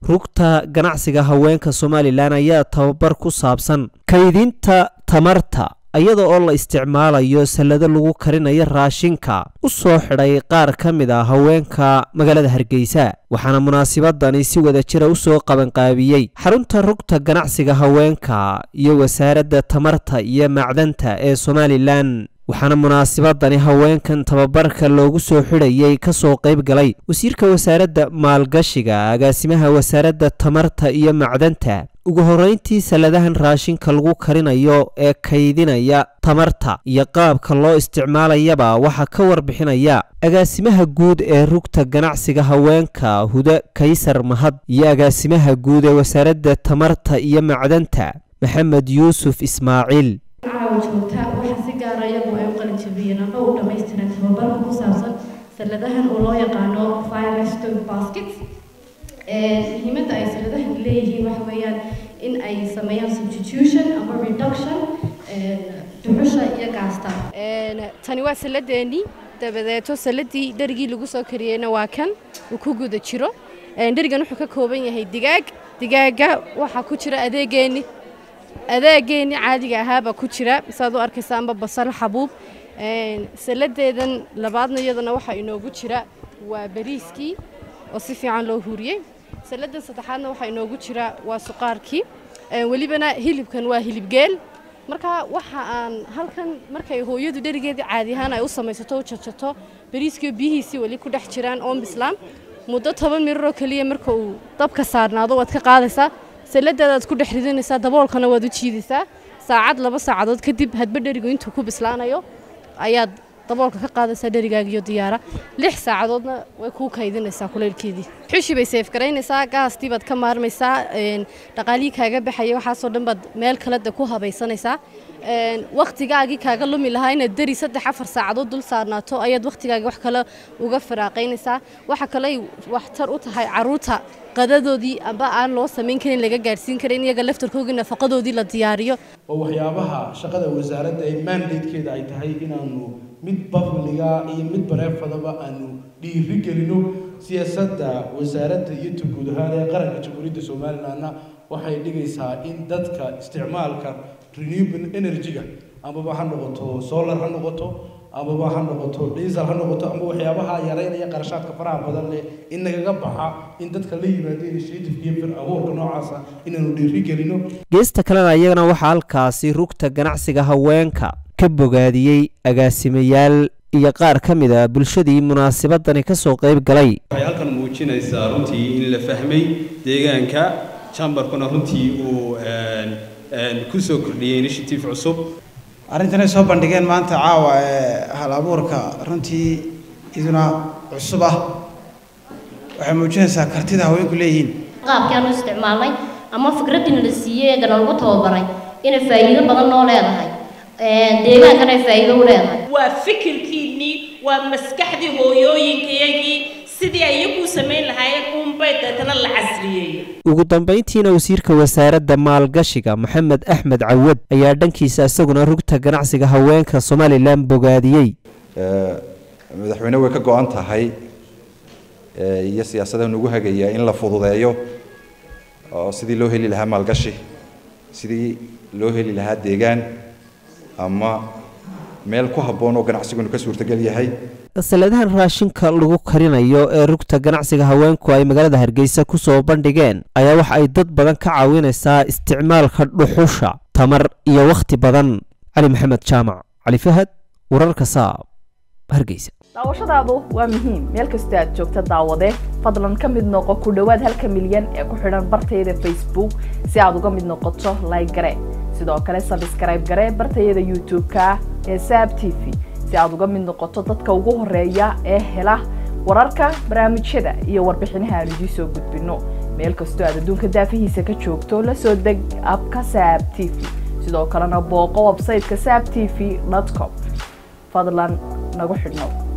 rugta ganacsiga haweenka Somaliland ayaa tababar ku saabsan kaydinta tamarta iyada oo la isticmaalayo salado lagu karinayo raashinka u soo xidhay qaar ka mid ah haweenka magaalada Hargeysa waxaana munaasabadani si wada jir u soo qaban qaabiyay xarunta rugta ganacsiga haweenka iyo wasaaradda tamarta iyo macdanta ee Somaliland waxaana munaasabadani haweenkan tababarka loogu soo xidhayay ka soo qayb galay wasiirka wasaaradda maalgashiga agaasimaha wasaaradda tamarta iyo macdanta ugu horeyntii saladahan raashinka lagu karinayo ee kaydinaya tamarta iyo qaabka loo isticmaalayaba waxa ka warbixinaya agaasimaha guud ee rugta ganacsiga haweenka Huda Kaysar Mahad iyo agaasimaha guud ee wasaaradda tamarta iyo macdanta Maxamed Yuusuf Ismaaciil saladahan oo loo yaqaano fire stove baskets muhiimadda ay saladahan leeyihiin waxa weeyaan in ay sameeyaan substitution ama reduction dhuxusha iyo gaasta tani waa saladeeni dabadeeto saladii darigii lagu soo kariyayna waa kan uu ku guda jiro darigan wuxuu ka kooban yahay digaaga waxa ku jira adeegeeni caadiga ahaaba ku jira saad u arkaysaanba basal xabuub saladeedan labaadna iyadana waxa inoogu jira waa bariiskii oo si fiican loo huriyay saladan saddexaadna waxa inoogu jira waa suqaarkii walibana hilibkan waa hilib geel marka waxa aan halkan markay hooyadu dharigeedii caadi ahaan ay u samaysato u jajato bariiskii biyihiisii wali ku dhex jiraan oo bislaam muddo 10 mirir oo kaliya marka uu dabka saarnaado waad ka qaadaysaa saladeedaad ku dhex ridinaysaa daboolkana waad u jiidaysaa saacad 2 saacadood kadib hadba dharigu intuu ku bislaanayo ayaad daboolka ka qaadaysaa dharigaaga iyo diyaara 6 saacadoodna way ku kaydinaysaa kuleelkeedii xushi bay safe gareynaysaa gaastii baad ka maarmaysaa dhaqaalii kaaga baxaya waxa soo dhan baad meel kale ku habaysanaysaa waqtigaagii kaaga lumi lahaa inaad dari 3-4 saacadood dul saarnaato ayaad waqtigaaga wax kale uga faraaqaynaysaa waxa kale waxtar u tahay caruurta qadadoodii aba aan loo sameyn karin laga gaarsiin karin iyaga laftarkoodii nafaqadoodii la diyaariyo oo waxyaabaha shaqada wasaaradda ay mandate-keeda ay tahay inaanu mid publiga iyo mid bareefadaba aanu dhiiri gelino siyaasadda wasaaradda iyo guud ahaan ee qaranka Jamhuuriyadda Soomaaliland waxay dhigaysaa in dadka isticmaalka renewable energy-ga ama ha noqoto solar ha noqoto ama ha noqoto diesel ha noqoto ama waxyaabaha yareynaya qarashaadka faraha badan leh in naga baxa in dadka la yimaado initiative iyo awoodka noocaas inaanu dhiiri gelino geesta kalena ayagana waxa halkaasi rugta ganacsiga haweenka ka bogaadiyay agaasimayaal iyo qaar ka mid ah bulshadii munaasabadani ka soo qayb galay waxay halkan muujinaysaa runtii in la fahmay deegaanka chamberkuna runtii uu ku soo kordhiyay initiative cusub arrintan soo bandhigeen maanta caawa hal abuurka runtii iduna cusub ah waxay muujinaysaa kartida haweenku leeyihiin qaabkaan u isticmaalnay ama fikradina la siiyay ee lagu tababaray in faa'iido badan loo leedahay deegaankana ay faa'iido u leedahay waa fikirkiinii waa maskaxdii hooyooyinkayagii sidii ay iyagu sameyn lahaayeen unbay dadana la casriyeeyay ugu dambeyntiina wasiirka wasaaradda maalgashiga Maxamed Axmed Cawad ayaa dhankiisa isaguna rugta ganacsiga haweenka Somaliland bogaadiyay madaxweyne way ka go'an tahay iyo siyaasadda ugu hagaya in la fududeeyo oo sidii loo heli lahaa maalgashi sidii loo heli lahaa deegaan ama meel ku habboon oo ganacsigu ka suurtagal yahay saladahan raashinka lagu karinayo ee rugta ganacsiga haweenku ay magaalada Hargeysa ku soo bandhigeen ayaa wax ay dad badan ka caawinaysaa isticmaalka dhuxusha tamar iyo waqti badan Ali Maxamed Jaamac Ali Fahad wararka saab Hargeysa daawashadaadu waa muhiim meel kasta aad joogto daawade fadlan ka mid noqo ku dhawaad 1 milyan ee ku xidhan bartayda Facebook si aad uga mid noqoto like gare sidoo kale subscribe gare bartayda YouTube-ka ee Saab TV si aad uga mid noqoto dadka ugu horeeya ee hela wararka barnaamijyada iyo warbixinaha aan idin soo gudbino meel kasta aad adduunka daafihiisa ka joogto la soo deg abka Saab TV sidoo kalena booqo website-ka saabtv.com fadlan nagu xidhno